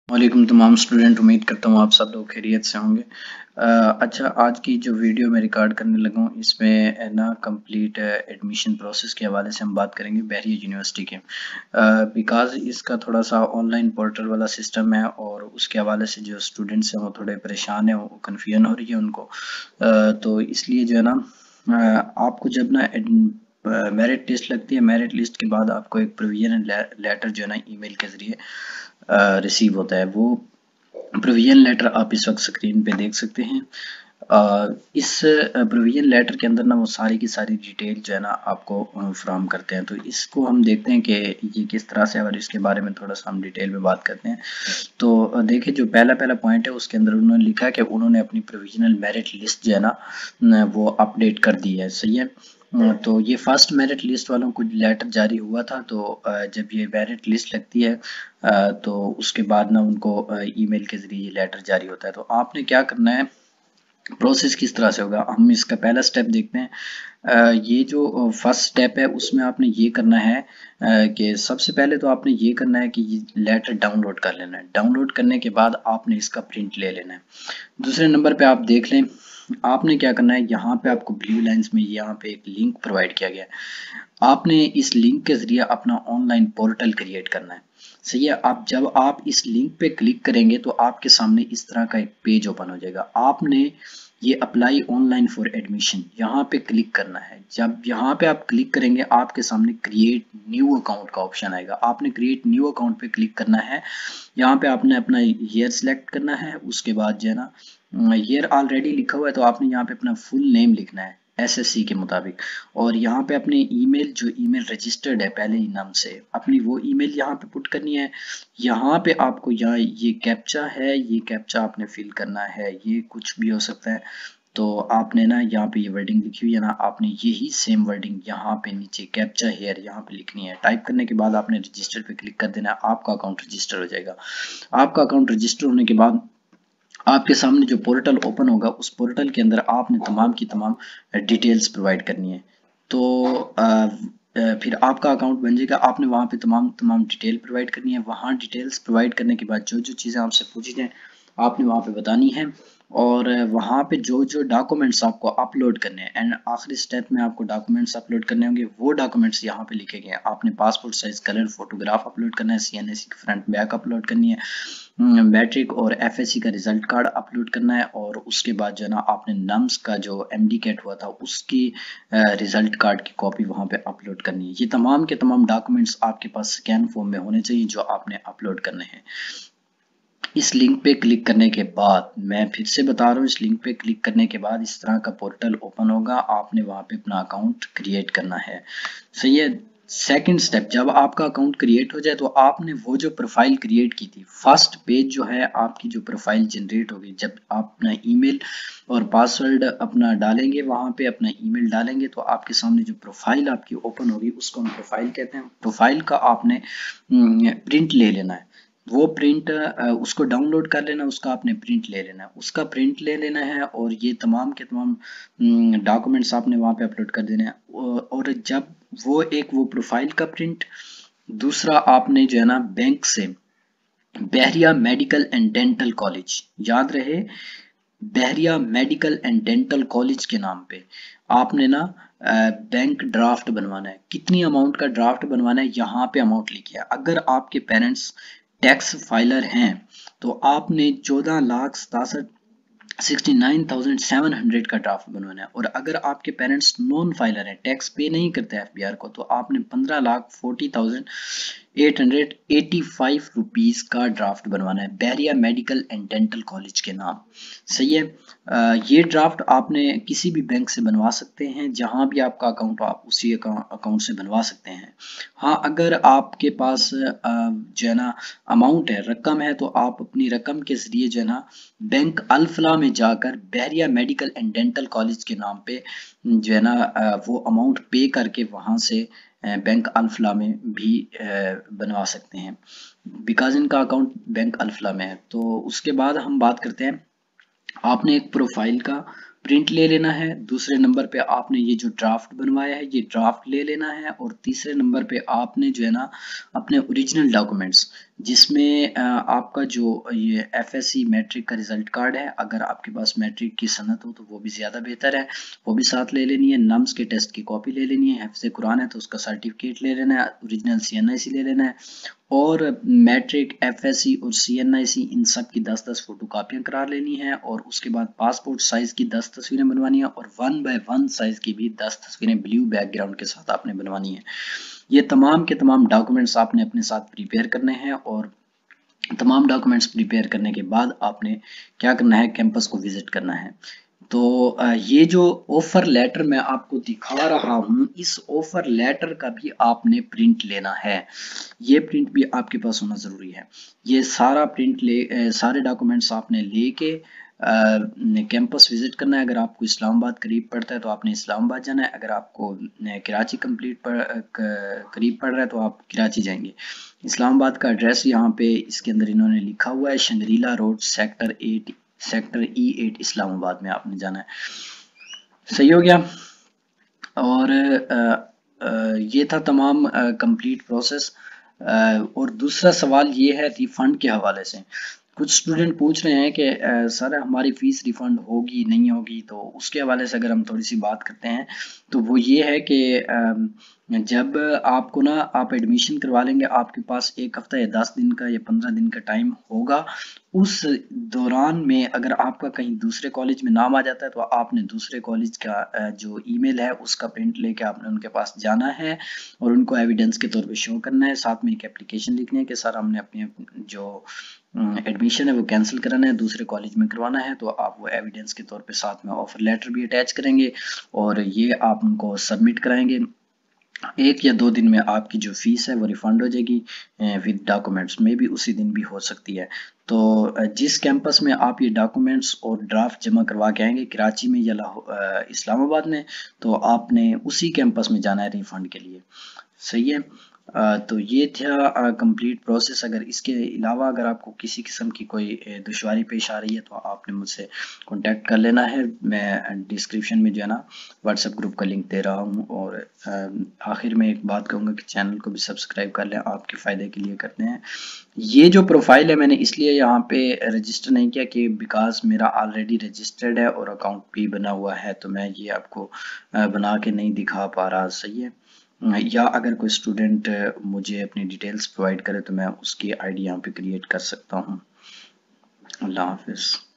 वालेकुम तमाम स्टूडेंट, उम्मीद करता हूँ आप सब लोग खैरियत से होंगे। अच्छा, आज की जो वीडियो मैं रिकॉर्ड करने लगा हूँ इसमें ना कंप्लीट एडमिशन प्रोसेस के हवाले से हम बात करेंगे बहरिया यूनिवर्सिटी के। बिकॉज़ इसका थोड़ा सा ऑनलाइन पोर्टल वाला सिस्टम है और उसके हवाले से जो स्टूडेंट्स हैं वो थोड़े परेशान हैं, वो कन्फ्यूजन हो रही है उनको। तो इसलिए जो है ना आपको जब ना मेरिट टेस्ट लगती है, मेरिट लिस्ट के बाद आपको एक प्रोविजन लेटर जो है ना ईमेल के ज़रिए रिसीव होता है। वो प्रोविजन लेटर आप इस वक्त स्क्रीन पे देख सकते हैं। इस प्रोविजन लेटर के अंदर ना वो सारी की सारी डिटेल जो है ना आपको फ्राहम करते हैं। तो इसको हम देखते हैं कि ये किस तरह से, और इसके बारे में थोड़ा सा हम डिटेल में बात करते हैं। तो देखिए, जो पहला पहला पॉइंट है उसके अंदर उन्होंने लिखा कि उन्होंने अपनी प्रोविजनल मेरिट लिस्ट जो है ना वो अपडेट कर दी है। सही है। तो ये फर्स्ट मेरिट लिस्ट वालों को लेटर जारी हुआ था। तो जब ये मेरिट लिस्ट लगती है तो उसके बाद ना उनको ईमेल के जरिए ये लेटर जारी होता है। तो आपने क्या करना है, प्रोसेस किस तरह से होगा, हम इसका पहला स्टेप देखते हैं। ये जो फर्स्ट स्टेप है उसमें आपने ये करना है कि सबसे पहले तो आपने ये करना है कि ये लेटर डाउनलोड कर लेना है। डाउनलोड करने के बाद आपने इसका प्रिंट ले लेना है। दूसरे नंबर पे आप देख लें, आपने क्या करना है, यहाँ पे आपको ब्लू लाइंस में यहाँ पे एक लिंक प्रोवाइड किया गया है। आपने इस लिंक के जरिए अपना ऑनलाइन पोर्टल क्रिएट करना है। सही है। आप जब आप इस लिंक पे क्लिक करेंगे तो आपके सामने इस तरह का एक पेज ओपन हो जाएगा। आपने ये अप्लाई ऑनलाइन फॉर एडमिशन यहाँ पे क्लिक करना है। जब यहाँ पे आप क्लिक करेंगे आपके सामने क्रिएट न्यू अकाउंट का ऑप्शन आएगा। आपने क्रिएट न्यू अकाउंट पे क्लिक करना है। यहाँ पे आपने अपना ईयर सेलेक्ट करना है। उसके बाद जो है ना ईयर ऑलरेडी लिखा हुआ है तो आपने यहाँ पे अपना फुल नेम लिखना है एसएससी के मुताबिक। और यहाँ पे अपने ईमेल, जो ईमेल रजिस्टर्ड है पहले ही नाम से, अपनी वो ईमेल यहाँ पे पुट करनी है। यहाँ पे आपको यहाँ ये कैप्चा है, ये कैप्चा आपने फिल करना है। ये कुछ भी हो सकता है। तो आपने ना यहाँ पे ये वर्डिंग लिखी हुई है ना, आपने यही सेम वर्डिंग यहाँ पे नीचे कैप्चा हेयर यहाँ पे लिखनी है। टाइप करने के बाद आपने रजिस्टर पे क्लिक कर देना है। आपका अकाउंट रजिस्टर हो जाएगा। आपका अकाउंट रजिस्टर होने के बाद आपके सामने जो पोर्टल ओपन होगा उस पोर्टल के अंदर आपने तमाम की तमाम डिटेल्स प्रोवाइड करनी है। तो फिर आपका अकाउंट बन जाएगा। आपने वहाँ पे तमाम तमाम डिटेल प्रोवाइड करनी है। वहाँ डिटेल्स प्रोवाइड करने के बाद जो जो चीज़ें आपसे पूछी जाएँ आपने वहाँ पे बतानी है। और वहाँ पे जो जो डॉक्यूमेंट्स आपको अपलोड करने हैं, एंड आखिरी स्टेप में आपको डॉक्यूमेंट्स अपलोड करने होंगे। वो डॉक्यूमेंट्स यहाँ पे लिखे गए हैं। आपने passport size colour photograph upload करना है, सीएनएसी की फ्रंट बैक अपलोड करनी है, मैट्रिक और एफएससी का रिजल्ट कार्ड अपलोड करना है। और उसके बाद जो है ना आपने नम्स का जो एमडी कैट हुआ था उसकी रिजल्ट कार्ड की कॉपी वहां पे अपलोड करनी है। ये तमाम के तमाम डॉक्यूमेंट्स आपके पास स्कैन फॉर्म में होने चाहिए जो आपने अपलोड करने हैं। इस लिंक पे क्लिक करने के बाद, मैं फिर से बता रहा हूँ, इस लिंक पे क्लिक करने के बाद इस तरह का पोर्टल ओपन होगा। आपने वहां पे अपना अकाउंट क्रिएट करना है। सही है। सेकंड स्टेप, जब आपका अकाउंट क्रिएट हो जाए तो आपने वो जो प्रोफाइल क्रिएट की थी, फर्स्ट पेज जो है आपकी जो प्रोफाइल जनरेट होगी, जब आप अपना ईमेल और पासवर्ड अपना डालेंगे, वहां पे अपना ईमेल डालेंगे तो आपके सामने जो प्रोफाइल आपकी ओपन होगी उसको हम प्रोफाइल कहते हैं। प्रोफाइल का आपने प्रिंट ले लेना है। वो प्रिंट उसको डाउनलोड कर लेना, उसका आपने प्रिंट ले लेना है, उसका प्रिंट ले लेना है। और ये तमाम के तमाम डॉक्यूमेंट्स आपने वहाँ पे अपलोड कर देना है। और जब वो प्रोफाइल का प्रिंट, दूसरा आपने जो है ना बैंक से Bahria medical and dental college, याद रहे Bahria medical and dental college के नाम पे आपने ना बैंक ड्राफ्ट बनवाना है। कितनी अमाउंट का ड्राफ्ट बनवाना है यहाँ पे अमाउंट लिखी है। अगर आपके पेरेंट्स टैक्स फाइलर हैं तो आपने 14,67,700 का ड्राफ्ट बनवाना है। और अगर आपके पेरेंट्स नॉन फाइलर हैं, टैक्स पे नहीं करते एफबीआर को, तो आपने 15,40,885 रुपीज का ड्राफ्ट बनवाना है Bahria medical and dental college के नाम। सही है। ये ड्राफ्ट आपने किसी भी बैंक से बनवा सकते हैं, जहां भी आपका अकाउंट हो आप उसी अकाउंट से बनवा सकते हैं। हाँ, अगर आपके पास जो है ना अमाउंट है, रकम है, तो आप अपनी रकम के जरिए जो है ना बैंक अल्फला में जाकर Bahria medical and dental college के नाम पे जो है ना वो अमाउंट पे करके वहां से बैंक अल्फला में भी बनवा सकते हैं, बिकॉज इनका अकाउंट बैंक अल्फला में है। तो उसके बाद हम बात करते हैं, आपने एक प्रोफाइल का प्रिंट ले लेना है। दूसरे नंबर पे आपने ये जो ड्राफ्ट बनवाया है ये ड्राफ्ट ले लेना है। और तीसरे नंबर पे आपने जो है ना अपने ओरिजिनल डॉक्यूमेंट्स जिसमें आपका जो ये FSC मैट्रिक का रिजल्ट कार्ड है, अगर आपके पास मैट्रिक की सनद हो तो वो भी ज़्यादा बेहतर है, वो भी साथ ले लेनी है। नम्स के टेस्ट की कॉपी ले लेनी है, हिफ्ज़ कुरान है तो उसका सर्टिफिकेट ले लेना है, ओरिजिनल CNIC ले लेना है, और मैट्रिक, FSC और CNIC इन सब की 10-10 फोटो कापियाँ करा लेनी है, और उसके बाद पासपोर्ट साइज़ की 10 तस्वीरें बनवानी है, और 1 बाय 1 साइज़ की भी 10 तस्वीरें ब्लू बैकग्राउंड के साथ आपने बनवानी है। ये तमाम के तमाम डॉक्यूमेंट्स आपने अपने साथ प्रिपेयर करने हैं, और तमाम डॉक्यूमेंट्स प्रिपेयर करने के बाद आपने क्या करना है, कैंपस को विजिट करना है। तो ये जो ऑफर लेटर मैं आपको दिखा रहा हूँ, इस ऑफर लेटर का भी आपने प्रिंट लेना है। ये प्रिंट भी आपके पास होना ज़रूरी है। ये सारा प्रिंट सारे डॉक्यूमेंट्स आपने लेके कैंपस विजिट करना है। अगर आपको इस्लामाबाद करीब पड़ता है तो आपने इस्लामाबाद जाना है, अगर आपको कराची करीब पड़ रहा है तो आप कराची जाएंगे। इस्लामाबाद का एड्रेस यहाँ पे इसके अंदर इन्होंने लिखा हुआ है, Shangrila road sector E8 Islamabad में आपने जाना है। सही हो गया। और ये था तमाम कंप्लीट प्रोसेस। और दूसरा सवाल ये है रिफंड के हवाले से। कुछ स्टूडेंट पूछ रहे हैं कि सर हमारी फीस रिफंड होगी नहीं होगी, तो उसके हवाले से अगर हम थोड़ी सी बात करते हैं तो वो ये है कि जब आपको ना आप एडमिशन करवा लेंगे, आपके पास 1 हफ्ता या 10 दिन का या 15 दिन का टाइम होगा। उस दौरान में अगर आपका कहीं दूसरे कॉलेज में नाम आ जाता है तो आपने दूसरे कॉलेज का जो ईमेल है उसका प्रिंट लेके आपने उनके पास जाना है और उनको एविडेंस के तौर पे शो करना है। साथ में एक एप्लीकेशन लिखनी है कि सर हमने अपनी जो एडमिशन है वो कैंसिल कराना है, दूसरे कॉलेज में करवाना है। तो आप वो एविडेंस के तौर पे साथ में ऑफर लेटर भी अटैच करेंगे और ये आप उनको सबमिट कराएंगे। 1 या 2 दिन में आपकी जो फीस है वो रिफंड हो जाएगी विद डॉक्यूमेंट्स, में भी उसी दिन भी हो सकती है। तो जिस कैंपस में आप ये डॉक्यूमेंट्स और ड्राफ्ट जमा करवा के आएंगे, कराची में या इस्लामाबाद में, तो आपने उसी कैंपस में जाना है रिफंड के लिए। सही है। तो ये था कंप्लीट प्रोसेस। अगर इसके अलावा अगर आपको किसी किस्म की कोई दुश्वारी पेश आ रही है तो आपने मुझसे कांटेक्ट कर लेना है। मैं डिस्क्रिप्शन में जो है ना व्हाट्सएप ग्रुप का लिंक दे रहा हूँ। और आखिर में एक बात कहूँगा कि चैनल को भी सब्सक्राइब कर लें, आपके फ़ायदे के लिए करते हैं। ये जो प्रोफाइल है मैंने इसलिए यहाँ पे रजिस्टर नहीं किया कि बिकॉज मेरा ऑलरेडी रजिस्टर्ड है और अकाउंट भी बना हुआ है, तो मैं ये आपको बना के नहीं दिखा पा रहा। सही है। या अगर कोई स्टूडेंट मुझे अपनी डिटेल्स प्रोवाइड करे तो मैं उसकी आईडी यहाँ पे क्रिएट कर सकता हूँ। अल्लाह हाफिज़।